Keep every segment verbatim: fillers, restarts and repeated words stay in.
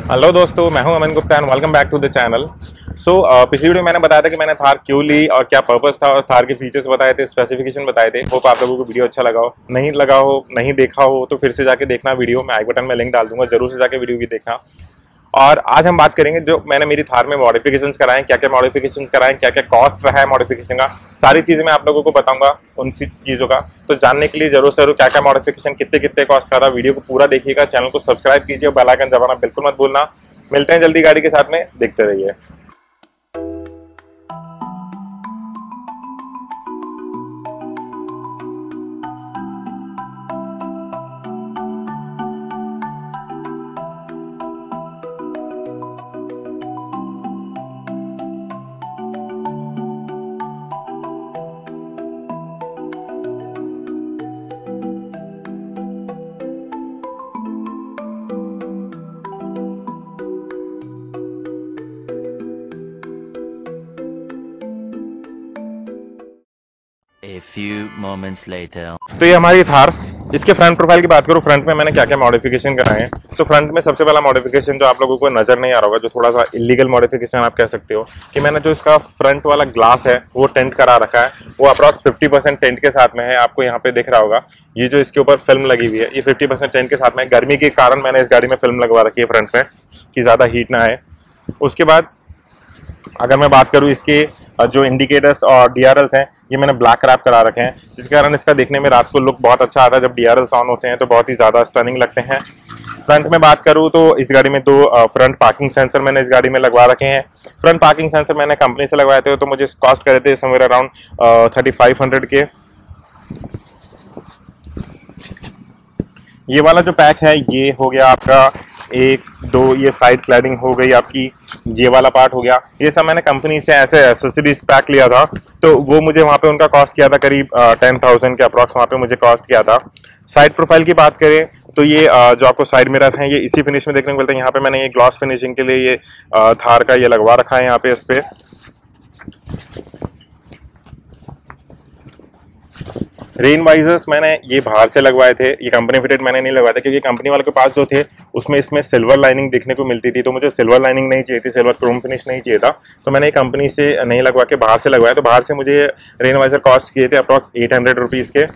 Hello दोस्तों, मैं हूं Aman Gupta and welcome back to the channel. So पिछली वीडियो में मैंने बताया था कि मैंने थार क्यों ली और क्या पर्पस था और थार के फीचर्स बताए थे, स्पेसिफिकेशन बताए थे। होप आप लोगों को वीडियो अच्छा लगा हो। नहीं लगा हो, नहीं देखा हो तो फिर से जाके देखना वीडियो। मैं आई बटन में लिंक डाल दूंगा, जरूर से जाके वीडियो की देखना। और आज हम बात करेंगे जो मैंने मेरी थार में मॉडिफिकेशंस कराए, क्या क्या मॉडिफिकेशंस कराए, क्या क्या कॉस्ट रहा है मॉडिफिकेशन का, सारी चीज़ें मैं आप लोगों को बताऊंगा उन चीज़ों का। तो जानने के लिए जरूर से जरूर क्या क्या मॉडिफिकेशन कितने कितने कॉस्ट का था, वीडियो को पूरा देखिएगा, चैनल को सब्सक्राइब कीजिए, बेल आइकन दबाना बिल्कुल मत भूलना। मिलते हैं जल्दी गाड़ी के साथ में, देखते रहिए। A few moments later. तो ये हमारी थार, इसके फ्रंट प्रोफाइल की बात करूँ, फ्रंट में मैंने क्या क्या मॉडिफिकेशन कराए हैं। तो फ्रंट में सबसे पहला मॉडिफिकेशन जो आप लोगों को नजर नहीं आ रहा होगा, जो थोड़ा सा इलीगल मॉडिफिकेशन आप कह सकते हो, कि मैंने जो इसका फ्रंट वाला ग्लास है वो टेंट करा रखा है। वो अप्रॉक्स फिफ्टी परसेंट टेंट के साथ में है, आपको यहाँ पे दिख रहा होगा। ये जो इसके ऊपर फिल्म लगी हुई है, ये फिफ्टी परसेंट टेंट के साथ में। गर्मी के कारण मैंने इस गाड़ी में फिल्म लगवा रखी है फ्रंट में, कि ज्यादा हीट ना आए। उसके बाद अगर मैं बात करूँ, इसके जो इंडिकेटर्स और डीआरएल्स हैं, ये मैंने ब्लैक रैप करा रखे हैं, जिसके कारण इसका देखने में रात को लुक बहुत अच्छा आता है। जब डीआरएल्स ऑन होते हैं तो बहुत ही ज़्यादा स्टनिंग लगते हैं। फ्रंट में बात करूँ तो इस गाड़ी में दो फ्रंट पार्किंग सेंसर मैंने इस गाड़ी में लगवा रखे हैं। फ्रंट पार्किंग सेंसर मैंने कंपनी से लगवाए थे, तो मुझे कॉस्ट करे थे somewhere around thirty five hundred के। ये वाला जो पैक है ये हो गया आपका एक दो, ये साइड क्लैडिंग हो गई आपकी, ये वाला पार्ट हो गया। ये सब मैंने कंपनी से ऐसे एसेसरीज पैक लिया था, तो वो मुझे वहाँ पे उनका कॉस्ट किया था करीब टेन थाउजेंड के अप्रॉक्स, वहाँ पे मुझे कॉस्ट किया था। साइड प्रोफाइल की बात करें तो ये uh, जो आपको साइड मिरर है ये इसी फिनिश में देखने को मिलता है। यहाँ पे मैंने ये ग्लॉस फिनिशिंग के लिए ये uh, थार का ये लगवा रखा है यहाँ पे इस पे। रेन वाइजर्स मैंने ये बाहर से लगवाए थे, ये कंपनी फिटेड मैंने नहीं लगवाए थे, क्योंकि कंपनी वालों के पास जो थे उसमें इसमें सिल्वर लाइनिंग देखने को मिलती थी, तो मुझे सिल्वर लाइनिंग नहीं चाहिए थी, सिल्वर क्रोम फिनिश नहीं चाहिए था। तो मैंने कंपनी से नहीं लगवा के बाहर से लगवाया। तो बाहर से मुझे रेन वाइजर कॉस्ट किए थे अप्रॉक्स एट हंड्रेड रुपीज़ के।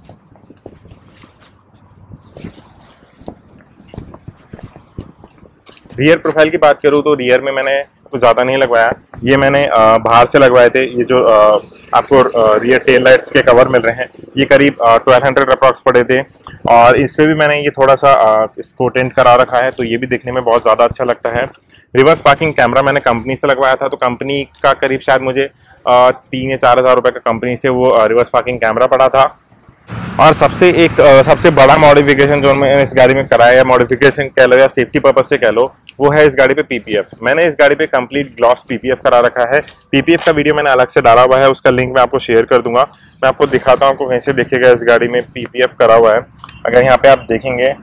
रियर प्रोफाइल की बात करूँ तो रियर में मैंने कुछ ज़्यादा नहीं लगवाया, ये मैंने बाहर से लगवाए थे। ये जो आ, आपको रियर टेल लाइट्स के कवर मिल रहे हैं, ये करीब ट्वेल्व हंड्रेड अप्रॉक्स पड़े थे। और इस पर भी मैंने ये थोड़ा सा आ, इसको टेंट करा रखा है, तो ये भी देखने में बहुत ज़्यादा अच्छा लगता है। रिवर्स पार्किंग कैमरा मैंने कंपनी से लगवाया था, तो कंपनी का करीब शायद मुझे आ, तीन या चार हज़ार रुपये का कंपनी से वो रिवर्स पार्किंग कैमरा पड़ा था। और सबसे एक सबसे बड़ा मॉडिफिकेशन जो मैंने इस गाड़ी में कराया है, मॉडिफिकेशन कह लो या सेफ्टी पर्पज से कह लो, वो है इस गाड़ी पे पीपीएफ। मैंने इस गाड़ी पे कंप्लीट ग्लॉस पीपीएफ करा रखा है। पीपीएफ का वीडियो मैंने अलग से डाला हुआ है, उसका लिंक मैं आपको शेयर कर दूंगा। मैं आपको दिखाता हूँ आपको कैसे दिखेगा इस गाड़ी में पीपीएफ करा हुआ है। अगर यहाँ पे आप देखेंगे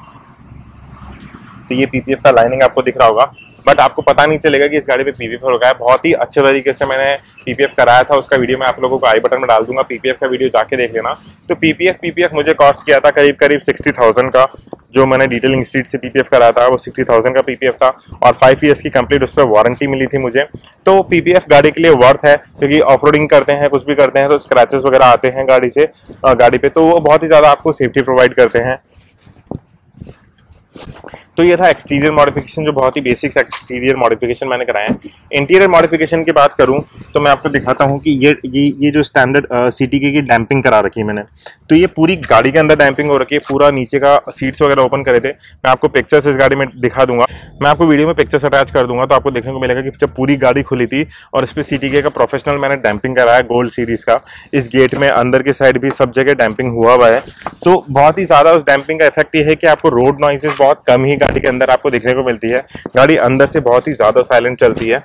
तो ये पीपीएफ का लाइनिंग आपको दिख रहा होगा, बट आपको पता नहीं चलेगा कि इस गाड़ी पे पीपीएफ हो रखा है। बहुत ही अच्छे तरीके से मैंने पीपीएफ कराया था, उसका वीडियो मैं आप लोगों को आई बटन में डाल दूंगा, पीपीएफ का वीडियो जाके देख लेना। तो पीपीएफ पीपीएफ मुझे कॉस्ट किया था करीब करीब सिक्सटी थाउजेंड का। जो मैंने डिटेलिंग स्ट्रीट से पीपीएफ कराया था वो सिक्सटी थाउजेंड का पीपीएफ था, और फाइव ईयर्स की कंप्लीट उस पर वारंटी मिली थी मुझे। तो पीपीएफ गाड़ी के लिए वर्थ है, क्योंकि ऑफ रोडिंग करते हैं, कुछ भी करते हैं तो स्क्रैचेस वगैरह आते हैं गाड़ी से गाड़ी पे, तो वो बहुत ही ज़्यादा आपको सेफ्टी प्रोवाइड करते हैं। तो ये था एक्सटीरियर मॉडिफिकेशन, जो बहुत ही बेसिक एक्सटीरियर मॉडिफिकेशन मैंने कराए हैं। इंटीरियर मॉडिफिकेशन की बात करूं तो मैं आपको दिखाता हूं कि ये ये ये जो स्टैंडर्ड सीटीके की डैम्पिंग करा रखी है मैंने, तो ये पूरी गाड़ी के अंदर डैम्पिंग हो रखी है। पूरा नीचे का सीट्स वगैरह ओपन करे थे, मैं आपको पिक्चर्स इस गाड़ी में दिखा दूंगा, मैं आपको वीडियो में पिक्चर्स अटैच कर दूंगा, तो आपको देखने को मिलेगा कि जब पूरी गाड़ी खुली थी और इस पर सीटीके का प्रोफेशनल मैंने डैम्पिंग कराया गोल्ड सीरीज का। इस गेट में अंदर की साइड भी सब जगह डैम्पिंग हुआ हुआ है। तो बहुत ही ज्यादा उस डैम्पिंग का इफेक्ट ये है कि आपको रोड नॉइजेस बहुत कम ही गाड़ी के अंदर आपको देखने को मिलती है। गाड़ी अंदर से बहुत ही ज्यादा साइलेंट चलती है।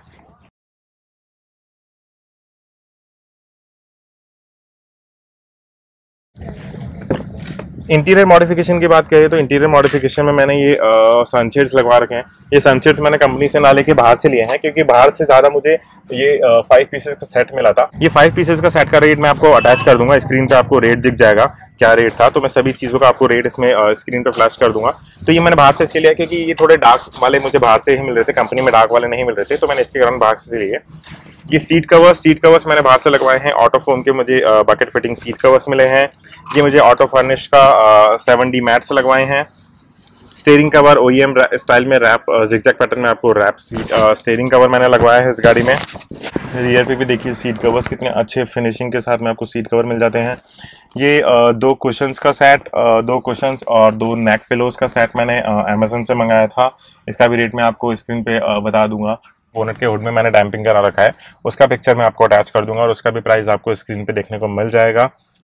इंटीरियर मॉडिफिकेशन की बात करें तो इंटीरियर मॉडिफिकेशन में मैंने ये सनशेड्स लगवा रखे हैं। ये सनशेड्स मैंने कंपनी से ना लेके बाहर से लिए हैं, क्योंकि बाहर से ज़्यादा मुझे ये फाइव पीसेस का सेट मिला था। ये फाइव पीसेस का सेट का रेट मैं आपको अटैच कर दूंगा, स्क्रीन पे आपको रेट दिख जाएगा। क्या रेट था, तो मैं सभी चीज़ों का आपको रेट इसमें स्क्रीन पर फ्लैश कर दूंगा। तो ये मैंने बाहर से इसके लिया क्योंकि ये थोड़े डार्क वाले मुझे बाहर से ही मिल रहे थे, कंपनी में डार्क वाले नहीं मिल रहे थे, तो मैंने इसके कारण बाहर से लिए। ये सीट कवर्स सीट कवर्स मैंने बाहर से लगवाए हैं, ऑटो फोम के मुझे बकेट फिटिंग सीट कवर्स मिले हैं। ये मुझे ऑटो फर्निश का सेवन डी मैट्स लगवाए हैं। स्टेयरिंग कवर ओईएम स्टाइल में रैप जिगजैग पैटर्न में आपको रैप स्टेयरिंग कवर मैंने लगवाया है इस गाड़ी में। रियर पे भी देखिए सीट कवर्स कितने अच्छे फिनिशिंग के साथ में आपको सीट कवर मिल जाते हैं। ये आ, दो कुशंस का सेट, आ, दो कुशंस और दो नेक पिलोज का सेट मैंने अमेजोन से मंगाया था। इसका भी रेट मैं आपको स्क्रीन पे आ, बता दूंगा। बोनट के हुड में मैंने डैम्पिंग करा रखा है, उसका पिक्चर मैं आपको अटैच कर दूंगा और उसका भी प्राइस आपको स्क्रीन पे देखने को मिल जाएगा।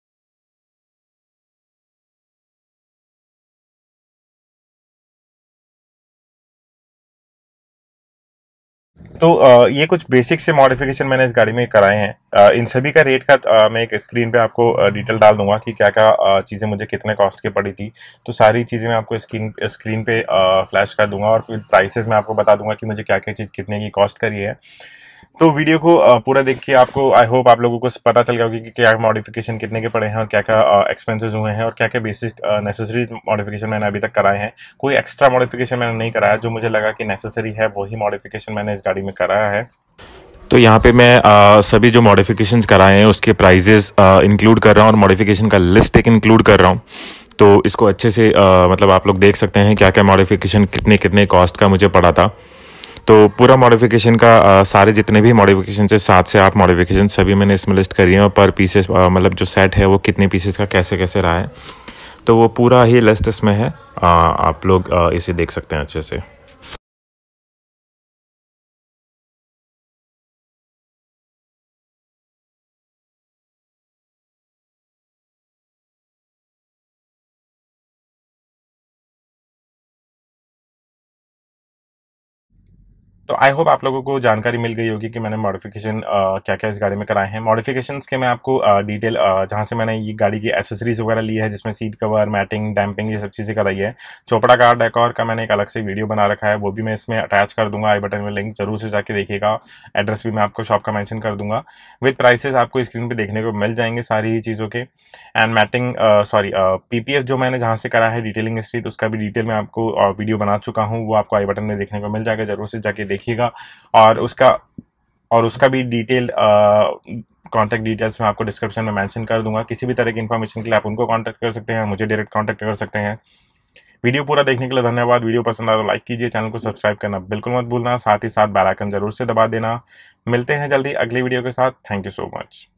तो अ, ये कुछ बेसिक से मॉडिफिकेशन मैंने इस गाड़ी में कराए हैं। अ, इन सभी का रेट का अ, मैं एक स्क्रीन पे आपको डिटेल डाल दूंगा कि क्या क्या चीज़ें मुझे कितने कॉस्ट की पड़ी थी। तो सारी चीज़ें मैं आपको स्क्रीन स्क्रीन पे फ्लैश कर दूंगा और फिर प्राइसेस मैं आपको बता दूंगा कि मुझे क्या क्या चीज़ कितने की कॉस्ट करी है। तो वीडियो को अ, पूरा देखिए, आपको आई होप आप लोगों को पता चल गया होगा कि क्या मॉडिफिकेशन कितने के पड़े हैं और क्या क्या एक्सपेंसेस हुए हैं और क्या क्या बेसिक नेसेसरी मॉडिफिकेशन मैंने अभी तक कराए हैं। कोई एक्स्ट्रा मॉडिफिकेशन मैंने नहीं कराया, जो मुझे लगा कि नेसेसरी है वही मॉडिफिकेशन मैंने इस गाड़ी में कराया है। तो यहाँ पे मैं आ, सभी जो मॉडिफिकेशंस कराए हैं उसके प्राइजेस इंक्लूड कर रहा हूँ और मॉडिफिकेशन का लिस्ट एक इंक्लूड कर रहा हूँ। तो इसको अच्छे से आ, मतलब आप लोग देख सकते हैं क्या क्या मॉडिफिकेशन कितने कितने कॉस्ट का मुझे पड़ा था। तो पूरा मॉडिफिकेशन का आ, सारे जितने भी मॉडिफिकेशन से सात से आठ मॉडिफिकेशन सभी मैंने इसमें लिस्ट करी है और पर पीसेस मतलब जो सेट है वो कितने पीसेस का कैसे कैसे रहा है, तो वो पूरा ही लिस्ट इसमें है। आ, आप लोग आ, इसे देख सकते हैं अच्छे से। तो आई होप आप लोगों को जानकारी मिल गई होगी कि मैंने मॉडिफिकेशन क्या क्या इस गाड़ी में कराए हैं। मॉडिफिकेशंस के मैं आपको डिटेल जहां से मैंने ये गाड़ी की एसेसरीज वगैरह ली है, जिसमें सीट कवर, मैटिंग, डैम्पिंग, ये सब चीज़ें कराई है। चोपड़ा कार डेकोर का मैंने एक अलग से वीडियो बना रखा है, वो भी मैं इसमें अटैच कर दूंगा। आई बटन में लिंक जरूर से जाके देखिएगा। एड्रेस भी मैं आपको शॉप का मैंशन कर दूंगा। विद प्राइसेस आपको स्क्रीन पर देखने को मिल जाएंगे सारी ही चीज़ों के। एंड मैटिंग सॉरी पीपीएफ जो मैंने जहाँ से करा है डिटेलिंग स्ट्रीट, उसका भी डिटेल में आपको वीडियो बना चुका हूँ, वो आपको आई बटन में देखने को मिल जाएगा। जरूर से जाके देखिएगा। और उसका और उसका भी डिटेल कॉन्टैक्ट डिटेल्स मैं आपको डिस्क्रिप्शन में मेंशन कर दूंगा। किसी भी तरह की इन्फॉर्मेशन के लिए आप उनको कांटेक्ट कर सकते हैं, मुझे डायरेक्ट कांटेक्ट कर सकते हैं। वीडियो पूरा देखने के लिए धन्यवाद। वीडियो पसंद आया तो लाइक कीजिए, चैनल को सब्सक्राइब करना बिल्कुल मत भूलना, साथ ही साथ बेल आइकन जरूर से दबा देना। मिलते हैं जल्दी अगली वीडियो के साथ। Thank you so much.